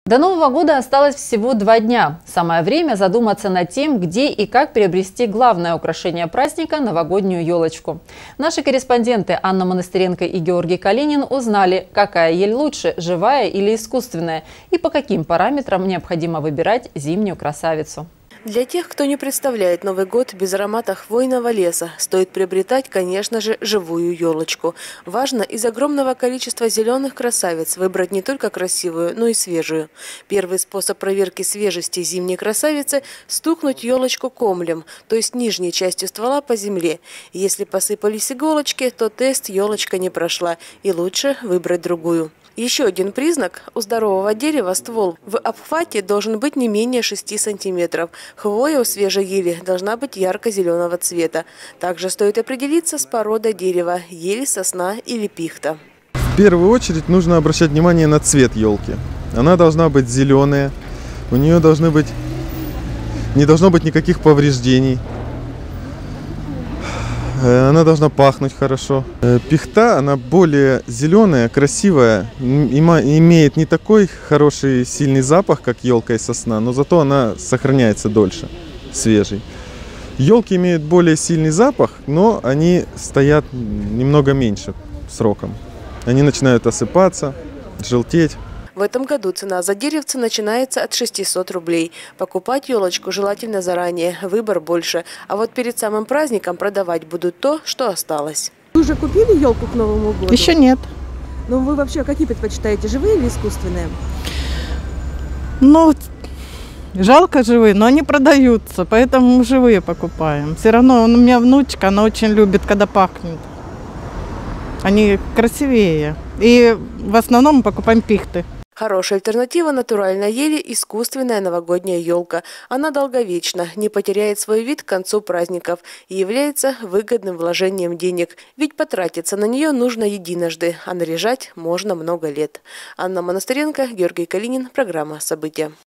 До Нового года осталось всего 2 дня. Самое время задуматься над тем, где и как приобрести главное украшение праздника – новогоднюю елочку. Наши корреспонденты Анна Монастыренко и Георгий Калинин узнали, какая ель лучше – живая или искусственная, и по каким параметрам необходимо выбирать зимнюю красавицу. Для тех, кто не представляет Новый год без аромата хвойного леса, стоит приобретать, конечно же, живую елочку. Важно из огромного количества зеленых красавиц выбрать не только красивую, но и свежую. Первый способ проверки свежести зимней красавицы – стукнуть елочку комлем, то есть нижней частью ствола по земле. Если посыпались иголочки, то тест елочка не прошла, и лучше выбрать другую. Еще один признак – у здорового дерева ствол в обхвате должен быть не менее 6 сантиметров. Хвоя у свежей ели должна быть ярко-зеленого цвета. Также стоит определиться с породой дерева – ели, сосна или пихта. В первую очередь нужно обращать внимание на цвет елки. Она должна быть зеленая, у нее не должно быть никаких повреждений. Она должна пахнуть хорошо. Пихта, она более зеленая, красивая, имеет не такой хороший сильный запах, как елка и сосна, но зато она сохраняется дольше, свежей. Елки имеют более сильный запах, но они стоят немного меньше сроком. Они начинают осыпаться, желтеть. В этом году цена за деревце начинается от 600 рублей. Покупать елочку желательно заранее, выбор больше. А вот перед самым праздником продавать будут то, что осталось. Вы уже купили елку к Новому году? Еще нет. Но вы вообще какие предпочитаете, живые или искусственные? Ну, жалко живые, но они продаются, поэтому мы живые покупаем. Все равно у меня внучка, она очень любит, когда пахнет. Они красивее. И в основном мы покупаем пихты. Хорошая альтернатива натуральной ели – искусственная новогодняя елка. Она долговечна, не потеряет свой вид к концу праздников и является выгодным вложением денег. Ведь потратиться на нее нужно единожды, а наряжать можно много лет. Анна Монастыренко, Георгий Калинин. Программа «События».